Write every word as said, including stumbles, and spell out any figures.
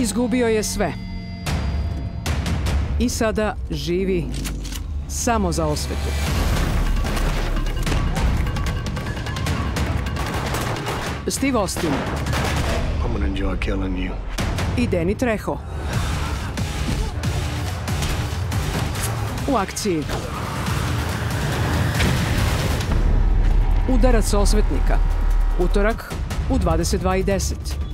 Izgubio je sve. I sada živi samo za osvetu. Steve Austin I'm gonna enjoy killing you. i Danny Trejo. U akciji Udarac osvetnika. Utorak u dvadeset dva i deset.